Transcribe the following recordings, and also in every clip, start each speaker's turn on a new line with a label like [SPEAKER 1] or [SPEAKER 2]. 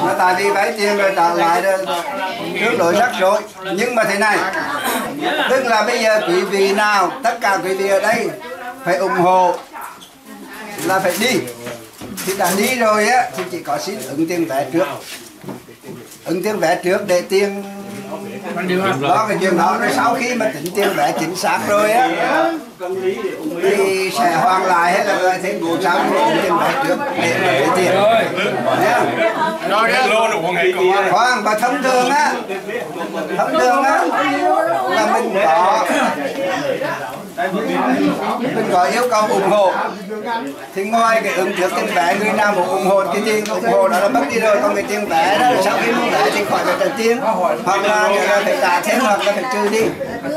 [SPEAKER 1] Nó tại vì vay tiền rồi trả lại rồi tương đối rắc rối. Nhưng mà thế này, tức là bây giờ quý vị nào, tất cả quý vị ở đây phải ủng hộ là phải đi. Thì đã đi rồi á thì chỉ có xin ứng tiền vé trước. Ứng tiền vé trước để tiền đó cái chuyện đó, rồi sau khi mà tính tiền vé chính xác rồi á thì sẽ hoàn lại hay là thêm 400 tiền vé trước để lấy tiền. Khoan, và thông thường á là mình có yêu cầu ủng hộ, thì ngoài cái ứng trước tiền vé, người nào muốn ủng hộ cái tiền ủng hộ đó là mất đi rồi, còn cái tiền vé đó sau khi mua vé thì khỏi phải trả tiền, hoặc là phải trả thêm hoặc là phải trừ đi.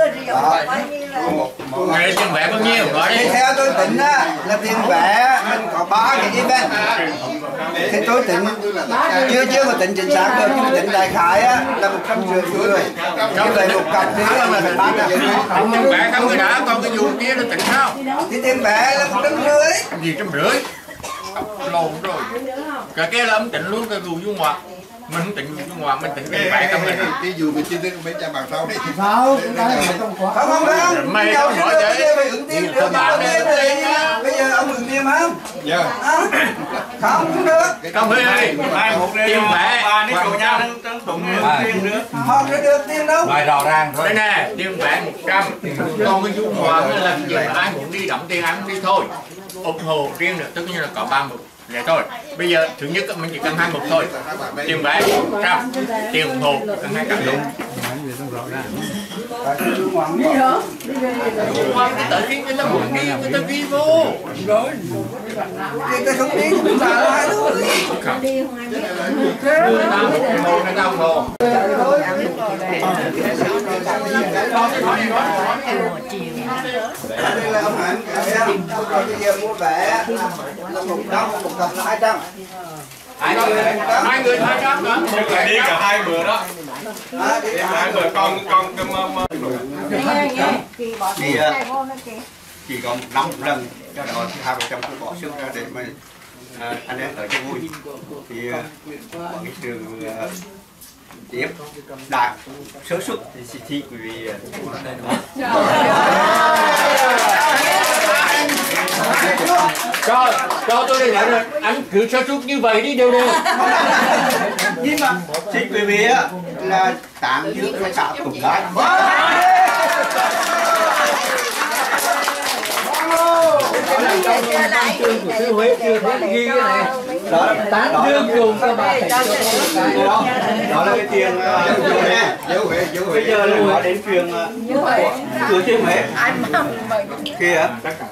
[SPEAKER 2] Ngày tiền vé bao nhiêu?
[SPEAKER 1] Thì theo tôi tính á, là tiền vé mình có 3 cái event. Thì tôi tính chưa có tính chính xác được, nhưng tính đại khái á là 150 người. Như vậy một cặp thì là phải 300.
[SPEAKER 2] Tiền vé không người đã, còn cái vụ kia nó tính sao?
[SPEAKER 1] Thì tiền vé là 150.
[SPEAKER 2] Gì 150? Lộn rồi. Cái kia là ông tính luôn cái vụ du ngoại. Mình không tính du ngoại, mình tính cái vé không mình.
[SPEAKER 3] Cái dù mình chưa tính mấy trăm bằng sau đấy.
[SPEAKER 1] Không, không.
[SPEAKER 2] Mày không hỏi vậy.
[SPEAKER 1] Bây giờ ông ứng tiền không?
[SPEAKER 3] Dạ.
[SPEAKER 1] Không được.
[SPEAKER 2] Không ơi. Tiền vé.
[SPEAKER 1] Họ sẽ được tiền đâu.
[SPEAKER 4] Nói rõ ràng thôi.
[SPEAKER 2] Đây nè, tiền vé 100. Còn cái du ngoại là gì mà ai muốn đi đóng tiền ăn đi thôi. ủng hộ riêng nữa, tức như là có 3 mục vậy thôi. Bây giờ thứ nhất mình chỉ cần 2 mục thôi, tiền vé 100, tiền ủng hộ cần 2 cặp luôn. Tự nhiên người ta muốn đi, người ta đi vô rồi.
[SPEAKER 1] Người ta không đi cũng trả lại thôi.
[SPEAKER 2] Người ta ủng hộ.
[SPEAKER 1] Đây là ông Hạnh, bây giờ mua vé là 100, một cặp là 200.
[SPEAKER 2] Hai người 200 nữa.
[SPEAKER 5] Đi cả 2 bữa đó. Đi 2 bữa con
[SPEAKER 3] chỉ còn 5 lần cho đó 2% tôi bỏ sức ra để mà anh em tới cho vui. Thì có cái sự tiếp đạt sớ suất thì sẽ thi quý vị
[SPEAKER 2] cho tôi đây nói rồi, anh cứ sơ suất như vậy đi đều đều.
[SPEAKER 3] nhưng mà xin quý vị á là tạm giữ tất cả cùng đó. Đó là cái tiền bây giờ là nói đến chuyện Thừa Thiên Huế kia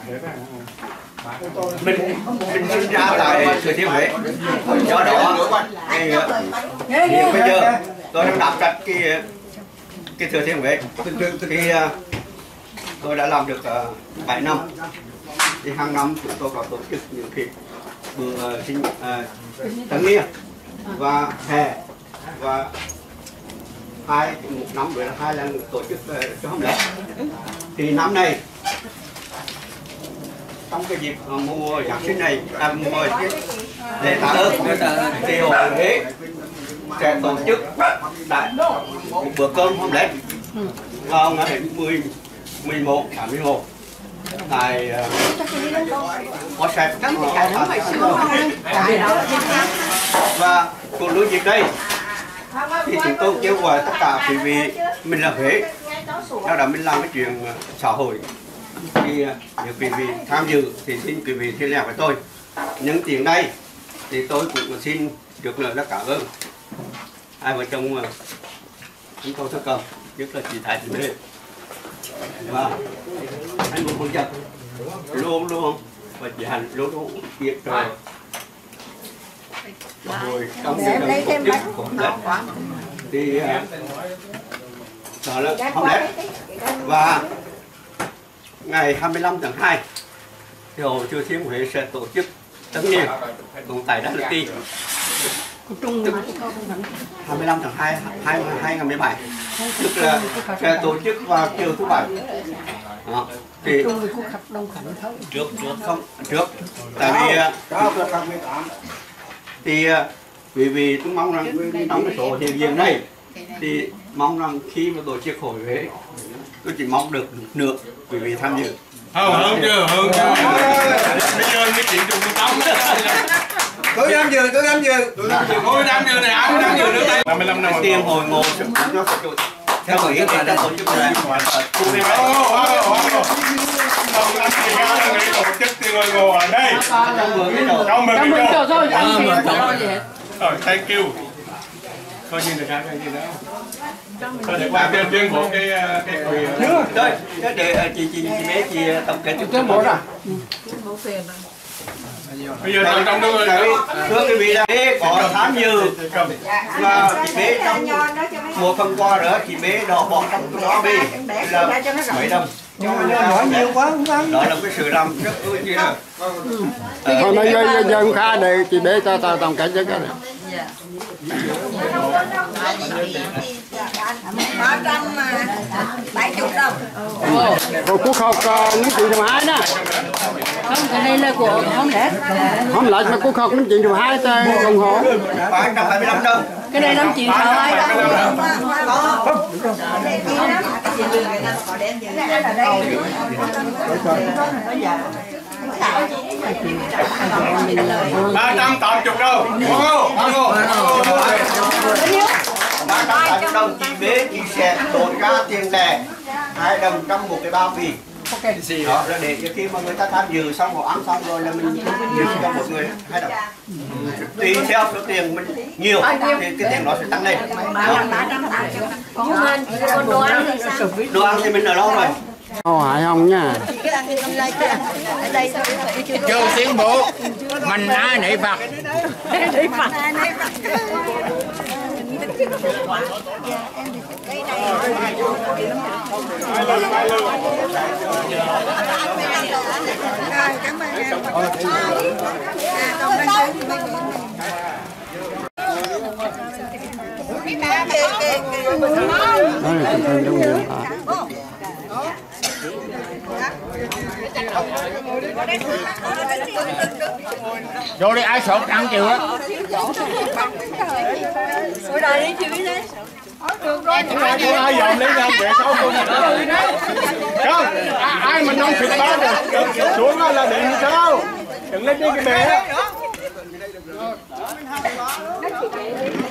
[SPEAKER 3] mình sinh ra tại Thừa Thiên Huế, do đó thì bây giờ tôi đang đảm trách cái Thừa Thiên Huế thì tôi đã làm được 7 năm. Thì hàng năm chúng tôi có tổ chức những cái bữa sinh tân niên và hè, và một năm rồi là 2 lần tổ chức cho hôm lễ. Thì năm này trong cái dịp mùa Giáng sinh này, mùa lễ tạ ơn thì hội Huế sẽ tổ chức tại một bữa cơm hôm lễ vào ngày 11 tháng 11 tại WhatsApp. Và cùng đối dịp đây thì chúng tôi kêu gọi tất cả quý vị, mình là Huế, đó là mình làm cái chuyện xã hội, thì nếu quý vị tham dự thì xin quý vị liên lạc với tôi. Những tiền này thì tôi cũng xin được lời rất cảm ơn hai vợ chồng chúng tôi thơ cầm, nhất là chị Thái Thị Lê và anh Nguyễn Quang Trần luôn luôn, và chị Hạnh luôn luôn biết rồi. Rồi trong cái tổ chức cũng lễ thì đó là hôm lễ, và ngày 25 tháng 2 thì Hội Thừa Thiên Huế sẽ tổ chức tất niên cũng tại Đắk Lắk Ti. 25 tháng 2 2017 tức là sẽ tổ chức vào chiều thứ Bảy. Đó. Thì trước tại vì thì vì tôi mong rằng trong cái số hiện diện này thì mong rằng khi mà tổ chức hội Huế tôi chỉ mong được nửa quý vị tham dự.
[SPEAKER 5] Hơn chưa. Bây giờ cái chuyện trùng tông
[SPEAKER 1] Tôi tham dự
[SPEAKER 5] này ai cũng tham dự nữa đây. 55 năm
[SPEAKER 3] tiền hội ngộ nó sẽ theo ý kiến là tổ chức này
[SPEAKER 5] Không anh chị ra là tổ chức thì ngồi ngồi ở đây. Trong mừng cái chỗ thôi. Rồi, thank you. Coi như được cái gì đó. Tôi để qua tuyên bố cái quyền.
[SPEAKER 3] Đây, để chị bé chị tổng kết tuyên bố rồi.
[SPEAKER 5] Bây giờ trong đó
[SPEAKER 3] thưa quý vị đây có tham dự và chị bé trong một phần quà nữa chị bé đỏ bỏ trong đó đi là mấy đồng.
[SPEAKER 1] nói nhiều quá không ăn.
[SPEAKER 3] Đó là cái sự làm rất vui kia.
[SPEAKER 4] Thôi mấy giờ không khá để chị bé cho tao tổng kết cho cái này.
[SPEAKER 6] 370 đồng.
[SPEAKER 4] Cô Quốc học những chuyện thứ hai nè.
[SPEAKER 6] Không, cái này là của không lẽ.
[SPEAKER 4] Không lại mà Quốc học những chuyện thứ hai ta ủng hộ.
[SPEAKER 3] 325 đồng.
[SPEAKER 6] Cái này 5 triệu sao ai đâu.
[SPEAKER 5] ba trăm 80 đâu.
[SPEAKER 3] 380 đồng chị bé chị sẽ đổi ra tiền lẻ 2 đồng trong một cái bao bì. Đó là để cho khi mà người ta tham dự xong rồi ăn xong rồi là mình được cho một người 2 đồng. Tùy theo số tiền mình nhiều thì cái tiền nó sẽ tăng lên.
[SPEAKER 6] Còn đồ ăn thì sao?
[SPEAKER 3] Đồ ăn thì mình ở đâu rồi?
[SPEAKER 4] Ô hại không nha.
[SPEAKER 2] Chưa tiến bộ mình ai nể Phật.
[SPEAKER 4] Đó là tình hình trong nhiều
[SPEAKER 2] Vô đi ai sốt ăn chưa?
[SPEAKER 6] Ngồi đây đi chị biết đấy.
[SPEAKER 5] Ai dòm lấy nhau để sau cùng. Không, ai mà non thịt ba rồi xuống là điện sao? Đừng lấy cái bè.